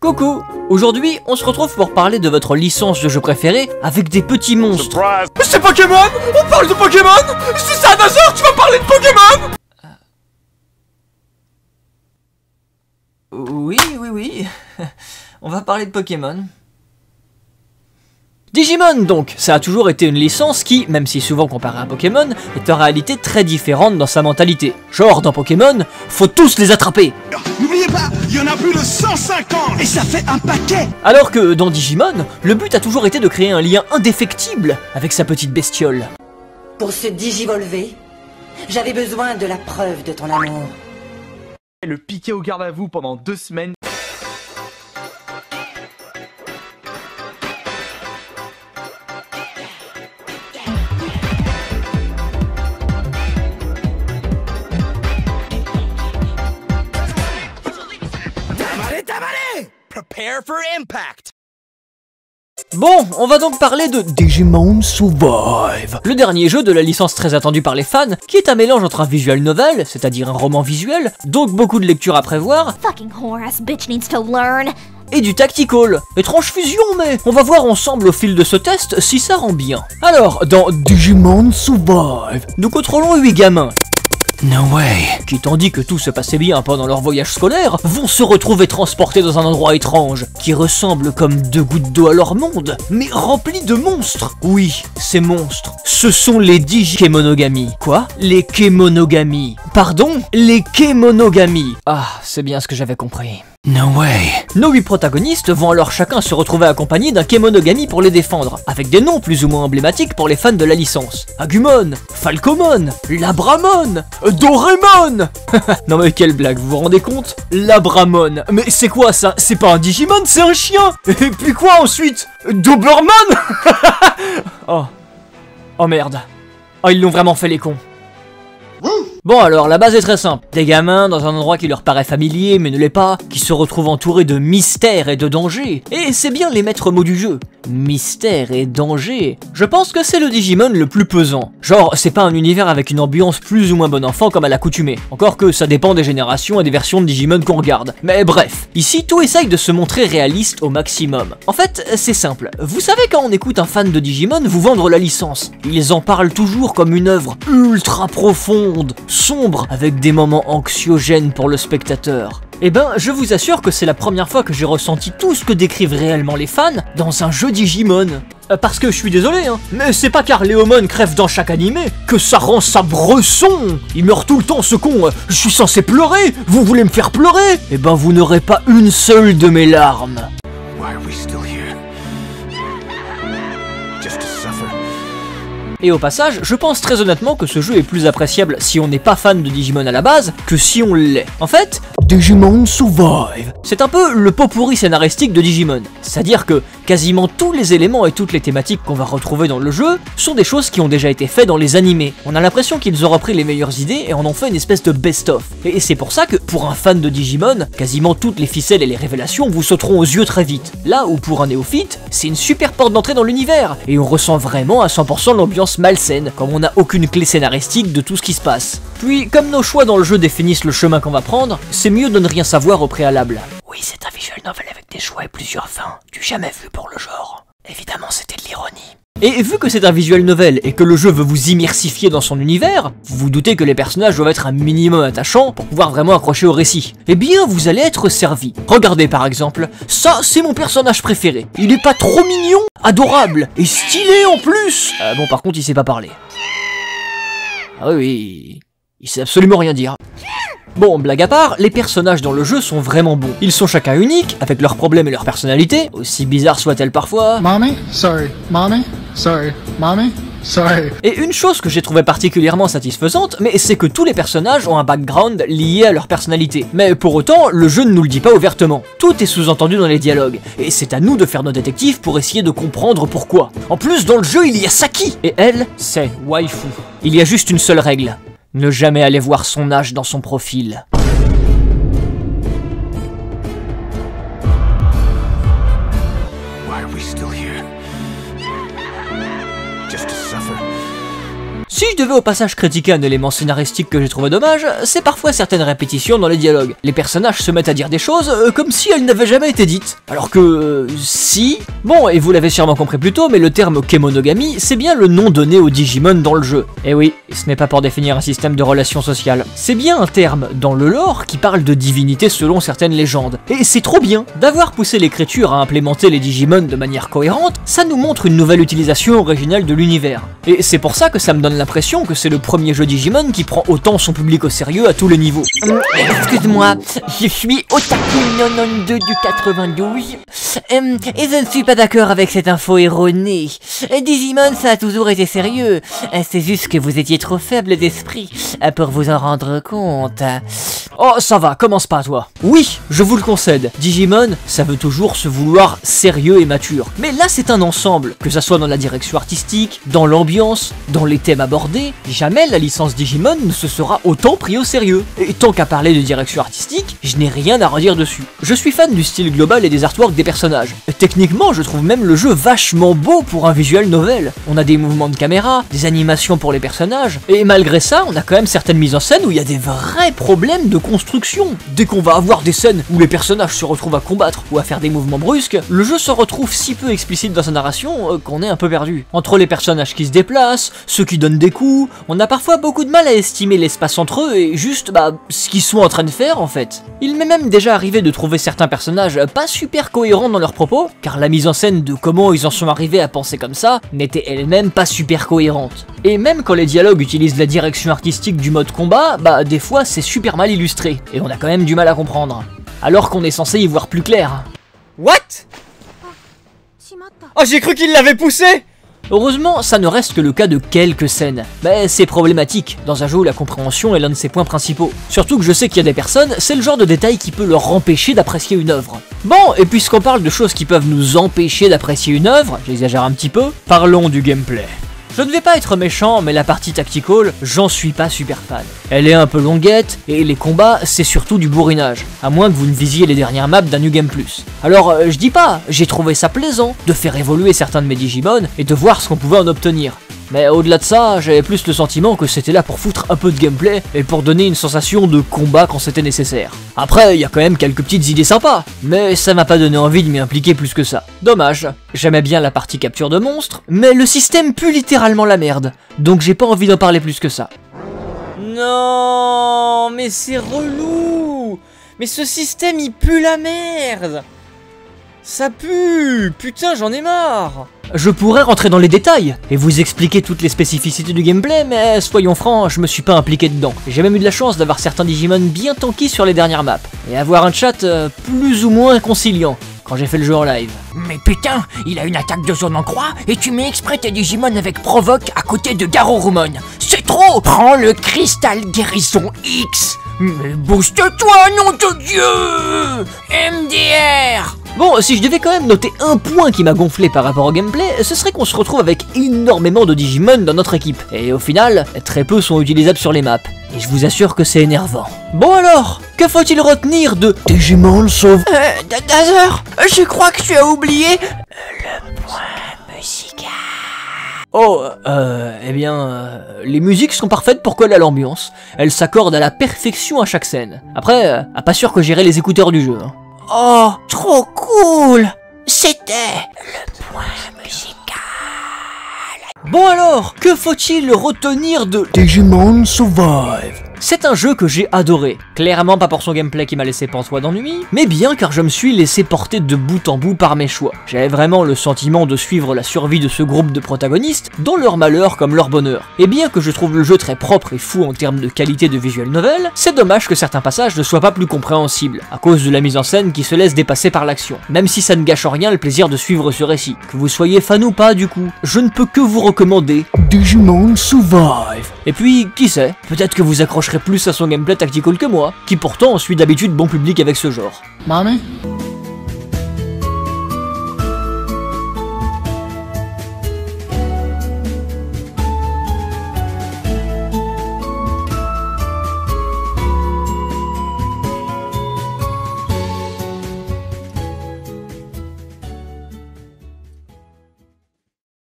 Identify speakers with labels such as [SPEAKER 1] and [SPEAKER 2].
[SPEAKER 1] Coucou! Aujourd'hui, on se retrouve pour parler de votre licence de jeu préférée avec des petits monstres.
[SPEAKER 2] C'est Pokémon! On parle de Pokémon! C'est ça, Nazar, tu vas parler de Pokémon!
[SPEAKER 1] Oui. On va parler de Pokémon. Digimon donc, ça a toujours été une licence qui, même si souvent comparée à Pokémon, est en réalité très différente dans sa mentalité. Genre dans Pokémon, faut tous les attraper.
[SPEAKER 3] N'oubliez pas, il y en a plus de 150 et ça fait un paquet.
[SPEAKER 1] Alors que dans Digimon, le but a toujours été de créer un lien indéfectible avec sa petite bestiole.
[SPEAKER 4] Pour se digivolver, j'avais besoin de la preuve de ton amour.
[SPEAKER 2] Le piquer au garde à vous pendant 2 semaines.
[SPEAKER 3] Prepare for impact.
[SPEAKER 1] Bon, on va donc parler de Digimon Survive, le dernier jeu de la licence très attendue par les fans, qui est un mélange entre un visual novel, c'est-à-dire un roman visuel, donc beaucoup de lectures à prévoir,
[SPEAKER 5] Fucking whore-ass bitch needs to learn.
[SPEAKER 1] et du tactical. Étrange fusion, mais on va voir ensemble au fil de ce test si ça rend bien. Alors, dans Digimon Survive, nous contrôlons 8 gamins. No way. Qui, tandis que tout se passait bien pendant leur voyage scolaire, vont se retrouver transportés dans un endroit étrange, qui ressemble comme 2 gouttes d'eau à leur monde, mais rempli de monstres. Oui, ces monstres, ce sont les Digikemonogami. Quoi? Les Kemonogami. Pardon? Les Kemonogami. Ah, c'est bien ce que j'avais compris. No way. Nos 8 protagonistes vont alors chacun se retrouver accompagnés d'un Kemonogami pour les défendre, avec des noms plus ou moins emblématiques pour les fans de la licence. Agumon, Falcomon, Labramon, Doraemon. Non mais quelle blague, vous vous rendez compte? Labramon, mais c'est quoi ça? C'est pas un Digimon, c'est un chien. Et puis quoi ensuite? Doberman. Oh merde. Oh, ils l'ont vraiment fait les cons. Bon alors, la base est très simple. Des gamins dans un endroit qui leur paraît familier mais ne l'est pas, qui se retrouvent entourés de mystères et de dangers. Et c'est bien les maîtres mots du jeu. Mystère et danger. Je pense que c'est le Digimon le plus pesant. Genre, c'est pas un univers avec une ambiance plus ou moins bon enfant comme à l'accoutumée. Encore que ça dépend des générations et des versions de Digimon qu'on regarde. Mais bref, ici tout essaye de se montrer réaliste au maximum. En fait, c'est simple. Vous savez quand on écoute un fan de Digimon vous vendre la licence, ils en parlent toujours comme une œuvre ultra profonde, sombre, avec des moments anxiogènes pour le spectateur. Eh ben, je vous assure que c'est la première fois que j'ai ressenti tout ce que décrivent réellement les fans dans un jeu Digimon. Parce que je suis désolé, hein, mais c'est pas car Léomon crève dans chaque animé que ça rend ça bresson. Il meurt tout le temps ce con, je suis censé pleurer, vous voulez me faire pleurer? Eh ben vous n'aurez pas une seule de mes larmes.
[SPEAKER 3] Why are we still here? Just to suffer.
[SPEAKER 1] Et au passage, je pense très honnêtement que ce jeu est plus appréciable si on n'est pas fan de Digimon à la base que si on l'est. En fait, Digimon Survive, c'est un peu le pot-pourri scénaristique de Digimon. C'est-à-dire que quasiment tous les éléments et toutes les thématiques qu'on va retrouver dans le jeu sont des choses qui ont déjà été faites dans les animés. On a l'impression qu'ils ont repris les meilleures idées et en ont fait une espèce de best-of. Et c'est pour ça que, pour un fan de Digimon, quasiment toutes les ficelles et les révélations vous sauteront aux yeux très vite. Là où pour un néophyte, c'est une super porte d'entrée dans l'univers, et on ressent vraiment à 100% l'ambiance malsaine, comme on n'a aucune clé scénaristique de tout ce qui se passe. Puis, comme nos choix dans le jeu définissent le chemin qu'on va prendre, c'est mieux de ne rien savoir au préalable. Oui, c'est un visual novel avec des choix et plusieurs fins, du jamais vu pour le genre. Évidemment, c'était de l'ironie. Et vu que c'est un visual novel et que le jeu veut vous immersifier dans son univers, vous vous doutez que les personnages doivent être un minimum attachants pour pouvoir vraiment accrocher au récit. Eh bien, vous allez être servi. Regardez par exemple, ça c'est mon personnage préféré. Il est pas trop mignon, adorable et stylé en plus. Bon par contre il sait pas parler. Ah oui, il sait absolument rien dire. Bon, blague à part, les personnages dans le jeu sont vraiment bons. Ils sont chacun uniques, avec leurs problèmes et leurs personnalités, aussi bizarres soient-elles parfois.
[SPEAKER 6] Mommy, sorry. Mommy, sorry. Mommy, sorry.
[SPEAKER 1] Et une chose que j'ai trouvé particulièrement satisfaisante, mais c'est que tous les personnages ont un background lié à leur personnalité. Mais pour autant, le jeu ne nous le dit pas ouvertement. Tout est sous-entendu dans les dialogues, et c'est à nous de faire nos détectives pour essayer de comprendre pourquoi. En plus, dans le jeu, il y a Saki, et elle, c'est waifu. Il y a juste une seule règle. Ne jamais aller voir son âge dans son profil. Si je devais au passage critiquer un élément scénaristique que j'ai trouvé dommage, c'est parfois certaines répétitions dans les dialogues. Les personnages se mettent à dire des choses comme si elles n'avaient jamais été dites. Alors que... si... Bon, et vous l'avez sûrement compris plus tôt, mais le terme Kemonogami, c'est bien le nom donné aux Digimon dans le jeu. Et oui, ce n'est pas pour définir un système de relations sociales. C'est bien un terme dans le lore qui parle de divinité selon certaines légendes. Et c'est trop bien. D'avoir poussé l'écriture à implémenter les Digimon de manière cohérente, ça nous montre une nouvelle utilisation originale de l'univers. Et c'est pour ça que ça me donne l'impression que c'est le premier jeu Digimon qui prend autant son public au sérieux à tous les niveaux.
[SPEAKER 7] Excuse-moi, je suis Otaku92 du 92, et je ne suis pas d'accord avec cette info erronée. Digimon, ça a toujours été sérieux, c'est juste que vous étiez trop faible d'esprit pour vous en rendre compte.
[SPEAKER 1] Oh, ça va, commence pas toi. Oui, je vous le concède, Digimon, ça veut toujours se vouloir sérieux et mature. Mais là, c'est un ensemble, que ça soit dans la direction artistique, dans l'ambiance, dans les thèmes abordés, jamais la licence Digimon ne se sera autant pris au sérieux. Et tant qu'à parler de direction artistique, je n'ai rien à redire dessus. Je suis fan du style global et des artworks des personnages. Et techniquement, je trouve même le jeu vachement beau pour un visual novel. On a des mouvements de caméra, des animations pour les personnages, et malgré ça, on a quand même certaines mises en scène où il y a des vrais problèmes de construction. Dès qu'on va avoir des scènes où les personnages se retrouvent à combattre ou à faire des mouvements brusques, le jeu se retrouve si peu explicite dans sa narration qu'on est un peu perdu. Entre les personnages qui se déplacent, ceux qui donnent des coups, on a parfois beaucoup de mal à estimer l'espace entre eux et juste ce qu'ils sont en train de faire en fait. Il m'est même déjà arrivé de trouver certains personnages pas super cohérents dans leurs propos, car la mise en scène de comment ils en sont arrivés à penser comme ça n'était elle-même pas super cohérente. Et même quand les dialogues utilisent la direction artistique du mode combat, des fois c'est super mal illustré, et on a quand même du mal à comprendre. Alors qu'on est censé y voir plus clair.
[SPEAKER 2] What? Oh, j'ai cru qu'il l'avait poussé!
[SPEAKER 1] Heureusement, ça ne reste que le cas de quelques scènes, mais c'est problématique dans un jeu où la compréhension est l'un de ses points principaux. Surtout que je sais qu'il y a des personnes, c'est le genre de détail qui peut leur empêcher d'apprécier une œuvre. Bon, et puisqu'on parle de choses qui peuvent nous empêcher d'apprécier une œuvre, j'exagère un petit peu, parlons du gameplay. Je ne vais pas être méchant, mais la partie tactical, j'en suis pas super fan. Elle est un peu longuette, et les combats, c'est surtout du bourrinage, à moins que vous ne visiez les dernières maps d'un New Game Plus. Alors, je dis pas, j'ai trouvé ça plaisant de faire évoluer certains de mes Digimon et de voir ce qu'on pouvait en obtenir. Mais au-delà de ça, j'avais plus le sentiment que c'était là pour foutre un peu de gameplay et pour donner une sensation de combat quand c'était nécessaire. Après, il y a quand même quelques petites idées sympas, mais ça m'a pas donné envie de m'y impliquer plus que ça. Dommage, j'aimais bien la partie capture de monstres, mais le système pue littéralement la merde, donc j'ai pas envie d'en parler plus que ça.
[SPEAKER 2] Non, mais c'est relou! Mais ce système il pue la merde! Ça pue! Putain, j'en ai marre!
[SPEAKER 1] Je pourrais rentrer dans les détails et vous expliquer toutes les spécificités du gameplay, mais soyons francs, je me suis pas impliqué dedans. J'ai même eu de la chance d'avoir certains Digimon bien tankis sur les dernières maps, et avoir un chat plus ou moins conciliant quand j'ai fait le jeu en live.
[SPEAKER 7] Mais putain, il a une attaque de zone en croix et tu mets exprès tes Digimon avec Provoque à côté de Garurumon. C'est trop! Prends le cristal guérison X! Mais booste-toi, nom de Dieu! MDR!
[SPEAKER 1] Bon, si je devais quand même noter un point qui m'a gonflé par rapport au gameplay, ce serait qu'on se retrouve avec énormément de Digimon dans notre équipe. Et au final, très peu sont utilisables sur les maps. Et je vous assure que c'est énervant. Bon alors, que faut-il retenir de Digimon Sauve...
[SPEAKER 7] Dazer, je crois que tu as oublié... le point musical...
[SPEAKER 1] Oh, eh bien, les musiques sont parfaites pour coller à l'ambiance. Elles s'accordent à la perfection à chaque scène. Après, pas sûr que j'irai les écouteurs du jeu. Hein.
[SPEAKER 7] Oh, trop cool! C'était le point musical.
[SPEAKER 1] Bon alors, que faut-il retenir de Digimon Survive? C'est un jeu que j'ai adoré, clairement pas pour son gameplay qui m'a laissé pantois d'ennui, mais bien car je me suis laissé porter de bout en bout par mes choix. J'avais vraiment le sentiment de suivre la survie de ce groupe de protagonistes, dans leur malheur comme leur bonheur. Et bien que je trouve le jeu très propre et fou en termes de qualité de visual novel, c'est dommage que certains passages ne soient pas plus compréhensibles, à cause de la mise en scène qui se laisse dépasser par l'action, même si ça ne gâche en rien le plaisir de suivre ce récit. Que vous soyez fan ou pas du coup, je ne peux que vous recommander Digimon Survive. Et puis, qui sait, peut-être que vous accrocherez plus à son gameplay tactical que moi, qui pourtant suit d'habitude bon public avec ce genre.
[SPEAKER 6] Mommy?